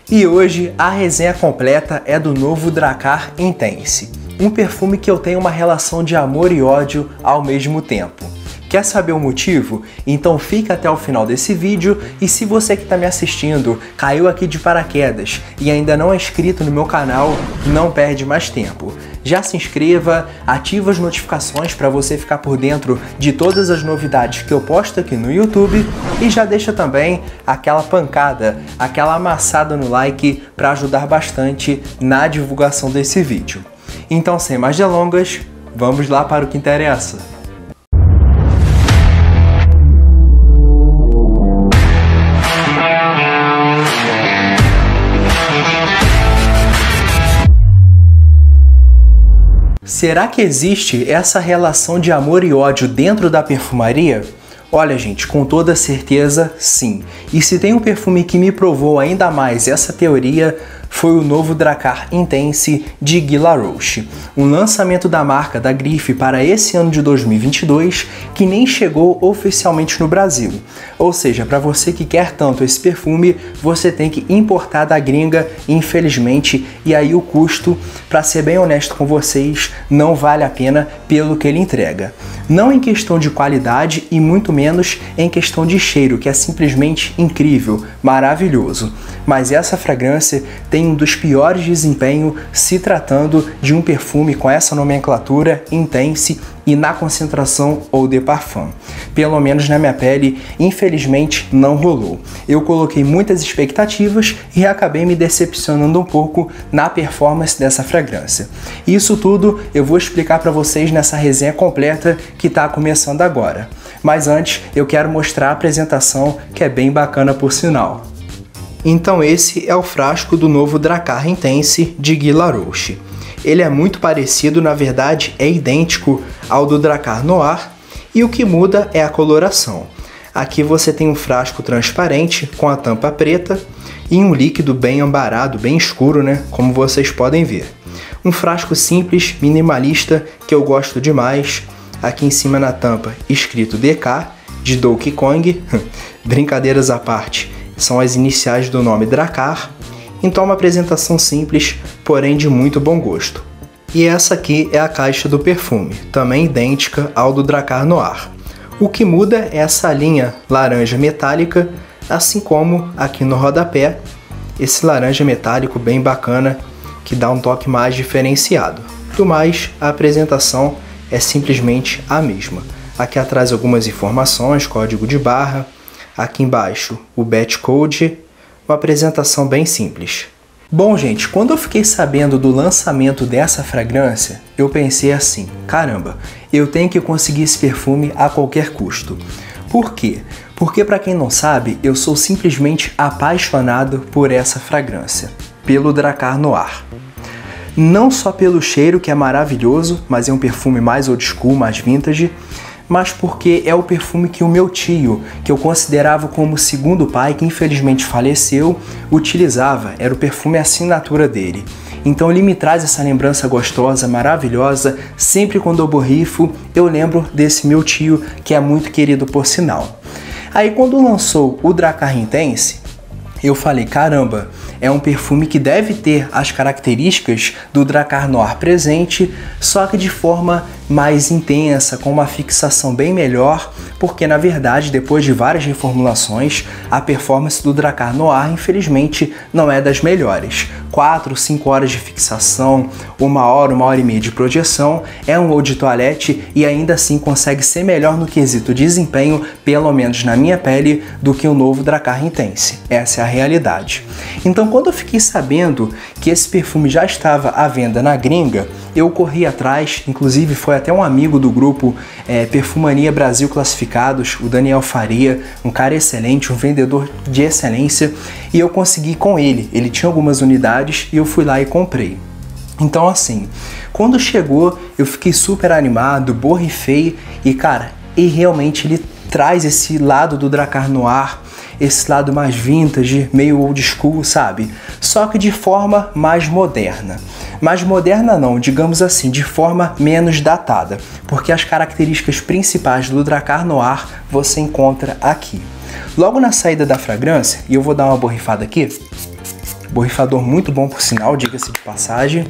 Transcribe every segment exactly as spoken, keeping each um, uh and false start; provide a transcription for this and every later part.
E hoje a resenha completa é do novo Drakkar Intense, um perfume que eu tenho uma relação de amor e ódio ao mesmo tempo. Quer saber o motivo? Então fica até o final desse vídeo, e se você que está me assistindo caiu aqui de paraquedas e ainda não é inscrito no meu canal, não perde mais tempo. Já se inscreva, ativa as notificações para você ficar por dentro de todas as novidades que eu posto aqui no YouTube, e já deixa também aquela pancada, aquela amassada no like para ajudar bastante na divulgação desse vídeo. Então, sem mais delongas, vamos lá para o que interessa. Será que existe essa relação de amor e ódio dentro da perfumaria? Olha, gente, com toda certeza, sim. E se tem um perfume que me provou ainda mais essa teoria, foi o novo Drakkar Intense de Guy Laroche, um lançamento da marca da Grife para esse ano de dois mil e vinte e dois que nem chegou oficialmente no Brasil. Ou seja, para você que quer tanto esse perfume, você tem que importar da gringa, infelizmente, e aí o custo, para ser bem honesto com vocês, não vale a pena pelo que ele entrega. Não em questão de qualidade e muito menos em questão de cheiro, que é simplesmente incrível, maravilhoso. Mas essa fragrância tem um dos piores desempenhos se tratando de um perfume com essa nomenclatura Intense e na concentração Eau de Parfum. Pelo menos na minha pele, infelizmente não rolou. Eu coloquei muitas expectativas e acabei me decepcionando um pouco na performance dessa fragrância. Isso tudo eu vou explicar para vocês nessa resenha completa que está começando agora. Mas antes eu quero mostrar a apresentação, que é bem bacana por sinal. Então esse é o frasco do novo Drakkar Intense de Guy Laroche. Ele é muito parecido, na verdade é idêntico ao do Drakkar Noir, e o que muda é a coloração. Aqui você tem um frasco transparente com a tampa preta e um líquido bem ambarado, bem escuro, né? Como vocês podem ver. Um frasco simples, minimalista, que eu gosto demais. Aqui em cima na tampa escrito D K, de Donkey Kong. Brincadeiras à parte, são as iniciais do nome Drakkar. Então uma apresentação simples, porém de muito bom gosto. E essa aqui é a caixa do perfume, também idêntica ao do Drakkar Noir. O que muda é essa linha laranja metálica, assim como aqui no rodapé, esse laranja metálico bem bacana, que dá um toque mais diferenciado. Do mais, a apresentação é simplesmente a mesma. Aqui atrás algumas informações, código de barra, aqui embaixo o batch code, uma apresentação bem simples. Bom, gente, quando eu fiquei sabendo do lançamento dessa fragrância, eu pensei assim, caramba, eu tenho que conseguir esse perfume a qualquer custo. Por quê? Porque, para quem não sabe, eu sou simplesmente apaixonado por essa fragrância, pelo Drakkar Noir. Não só pelo cheiro, que é maravilhoso, mas é um perfume mais old school, mais vintage, mas porque é o perfume que o meu tio, que eu considerava como segundo pai, que infelizmente faleceu, utilizava, era o perfume assinatura dele. Então ele me traz essa lembrança gostosa, maravilhosa, sempre quando eu borrifo, eu lembro desse meu tio, que é muito querido por sinal. Aí quando lançou o Drakkar Intense, eu falei, caramba, é um perfume que deve ter as características do Drakkar Noir presente, só que de forma mais intensa, com uma fixação bem melhor, porque na verdade, depois de várias reformulações, a performance do Drakkar Noir, infelizmente, não é das melhores. quatro, cinco horas de fixação, uma hora, uma hora e meia de projeção, é um eau de toilette e ainda assim consegue ser melhor no quesito desempenho, pelo menos na minha pele, do que o novo Drakkar Intense. Essa é a realidade. Então, quando eu fiquei sabendo que esse perfume já estava à venda na gringa, eu corri atrás, inclusive foi até um amigo do grupo é, Perfumania Brasil Classificados, o Daniel Faria, um cara excelente, um vendedor de excelência, e eu consegui com ele. Ele tinha algumas unidades e eu fui lá e comprei. Então assim, quando chegou eu fiquei super animado, borrifei e cara, e realmente ele traz esse lado do Drakkar Noir, esse lado mais vintage, meio old school, sabe? Só que de forma mais moderna. Mais moderna não, digamos assim, de forma menos datada, porque as características principais do Drakkar Noir você encontra aqui. Logo na saída da fragrância, e eu vou dar uma borrifada aqui, borrifador muito bom por sinal, diga-se de passagem.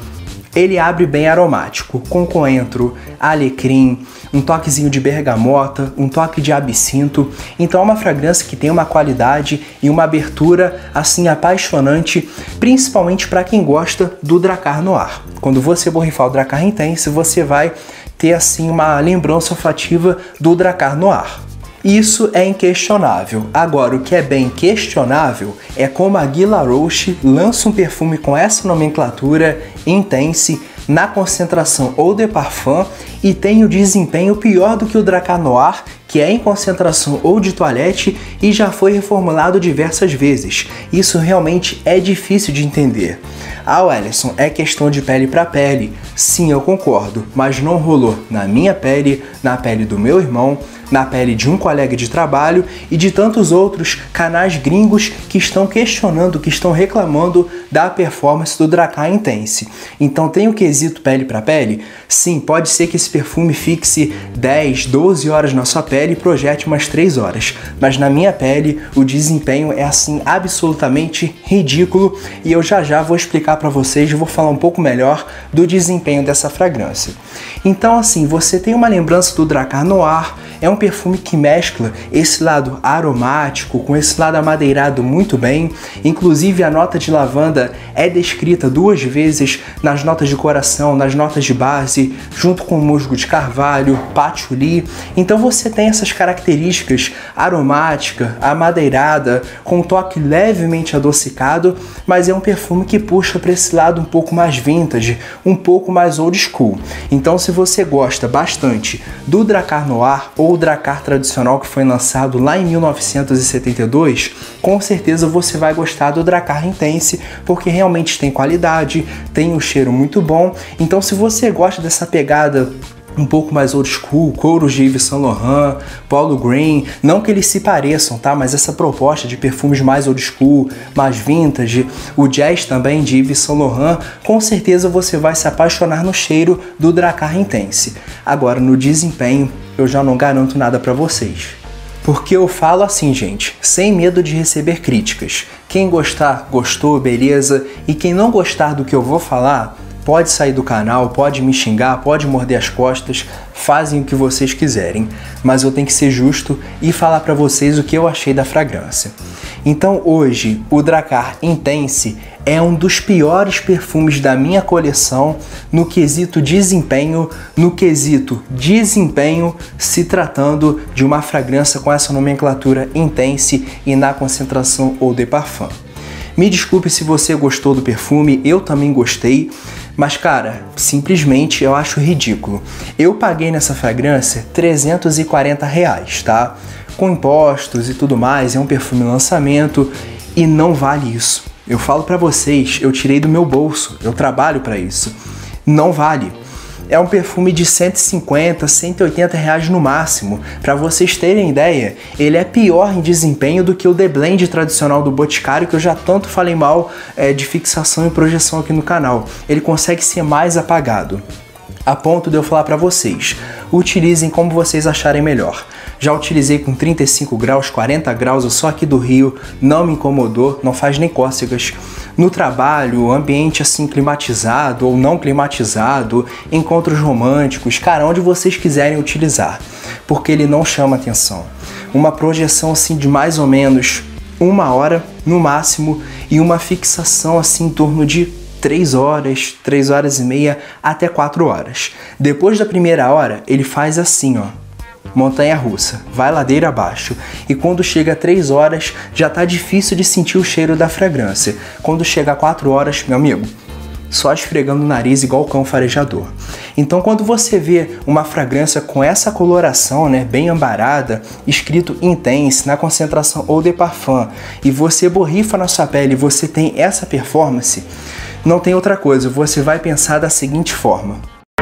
Ele abre bem aromático, com coentro, alecrim, um toquezinho de bergamota, um toque de absinto. Então é uma fragrância que tem uma qualidade e uma abertura assim apaixonante, principalmente para quem gosta do Drakkar Noir. Quando você borrifar o Drakkar Intense, você vai ter assim uma lembrança olfativa do Drakkar Noir. Isso é inquestionável. Agora, o que é bem questionável é como a Guy Laroche lança um perfume com essa nomenclatura Intense na concentração Eau de Parfum e tem o desempenho pior do que o Drakkar Noir, que é em concentração Eau de Toilette e já foi reformulado diversas vezes. Isso realmente é difícil de entender. Ah, Welleson, é questão de pele para pele. Sim, eu concordo, mas não rolou na minha pele, na pele do meu irmão, na pele de um colega de trabalho e de tantos outros canais gringos que estão questionando, que estão reclamando da performance do Drakkar Intense. Então tem o quesito pele para pele? Sim, pode ser que esse perfume fixe dez, doze horas na sua pele e projete umas três horas, mas na minha pele o desempenho é assim absolutamente ridículo e eu já já vou explicar para vocês, vou falar um pouco melhor do desempenho dessa fragrância. Então assim, você tem uma lembrança do Drakkar Noir, é um perfume que mescla esse lado aromático com esse lado amadeirado muito bem. Inclusive a nota de lavanda é descrita duas vezes nas notas de coração, nas notas de base, junto com musgo de carvalho, patchouli. Então você tem essas características aromática, amadeirada, com um toque levemente adocicado, mas é um perfume que puxa para esse lado um pouco mais vintage, um pouco mais old school. Então se você gosta bastante do Drakkar Noir ou o Drakkar tradicional que foi lançado lá em mil novecentos e setenta e dois, com certeza você vai gostar do Drakkar Intense, porque realmente tem qualidade, tem um cheiro muito bom. Então se você gosta dessa pegada um pouco mais old school, couros de Yves Saint Laurent, Paulo Green, não que eles se pareçam, tá? Mas essa proposta de perfumes mais old school, mais vintage, o jazz também de Yves Saint Laurent, com certeza você vai se apaixonar no cheiro do Drakkar Intense. Agora, no desempenho, eu já não garanto nada pra vocês. Porque eu falo assim, gente, sem medo de receber críticas. Quem gostar, gostou, beleza. E quem não gostar do que eu vou falar, pode sair do canal, pode me xingar, pode morder as costas, fazem o que vocês quiserem. Mas eu tenho que ser justo e falar pra vocês o que eu achei da fragrância. Então hoje, o Drakkar Intense é um dos piores perfumes da minha coleção no quesito desempenho, no quesito desempenho, se tratando de uma fragrância com essa nomenclatura Intense e na concentração Eau de Parfum. Me desculpe se você gostou do perfume, eu também gostei, mas cara, simplesmente eu acho ridículo. Eu paguei nessa fragrância trezentos e quarenta reais, tá? Com impostos e tudo mais, é um perfume lançamento e não vale isso. Eu falo pra vocês, eu tirei do meu bolso, eu trabalho pra isso. Não vale. É um perfume de cento e cinquenta, cento e oitenta reais no máximo. Pra vocês terem ideia, ele é pior em desempenho do que o The Blend tradicional do Boticário, que eu já tanto falei mal é, de fixação e projeção aqui no canal. Ele consegue ser mais apagado, a ponto de eu falar pra vocês, utilizem como vocês acharem melhor. Já utilizei com trinta e cinco graus, quarenta graus, eu sou aqui do Rio, não me incomodou, não faz nem cócegas. No trabalho, ambiente assim climatizado ou não climatizado, encontros românticos, cara, onde vocês quiserem utilizar, porque ele não chama atenção. Uma projeção assim de mais ou menos uma hora no máximo e uma fixação assim em torno de três horas, três horas e meia até quatro horas. Depois da primeira hora, ele faz assim, ó. Montanha-russa, vai ladeira abaixo, e quando chega a três horas já tá difícil de sentir o cheiro da fragrância. Quando chega a quatro horas, meu amigo, só esfregando o nariz igual o cão farejador. Então quando você vê uma fragrância com essa coloração, né, bem ambarada, escrito Intense, na concentração Eau de Parfum, e você borrifa na sua pele e você tem essa performance, não tem outra coisa, você vai pensar da seguinte forma: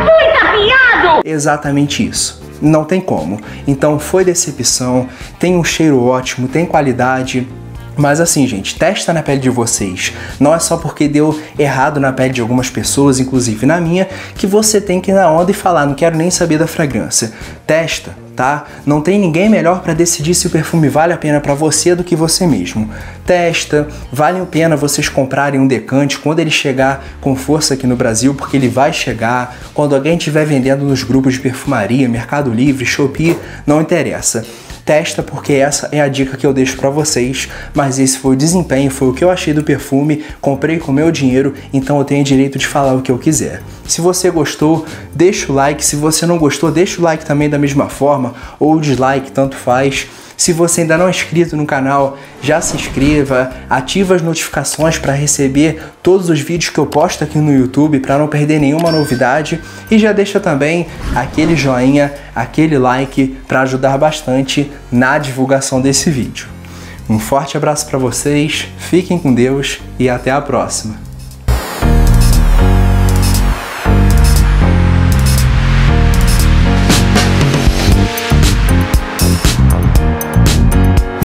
exatamente isso. Não tem como. Então foi decepção, tem um cheiro ótimo, tem qualidade, Mas assim, gente, testa na pele de vocês. Não é só porque deu errado na pele de algumas pessoas, inclusive na minha, que você tem que ir na onda e falar, não quero nem saber da fragrância. Testa, tá? Não tem ninguém melhor para decidir se o perfume vale a pena para você do que você mesmo. Testa, vale a pena vocês comprarem um decante quando ele chegar com força aqui no Brasil, porque ele vai chegar. Quando alguém estiver vendendo nos grupos de perfumaria, Mercado Livre, Shopee, não interessa. Testa, porque essa é a dica que eu deixo pra vocês, mas esse foi o desempenho, foi o que eu achei do perfume, comprei com meu dinheiro, então eu tenho direito de falar o que eu quiser. Se você gostou, deixa o like, se você não gostou, deixa o like também da mesma forma, ou o dislike, tanto faz. Se você ainda não é inscrito no canal, já se inscreva, ativa as notificações para receber todos os vídeos que eu posto aqui no YouTube, para não perder nenhuma novidade, e já deixa também aquele joinha, aquele like para ajudar bastante na divulgação desse vídeo. Um forte abraço para vocês, fiquem com Deus e até a próxima!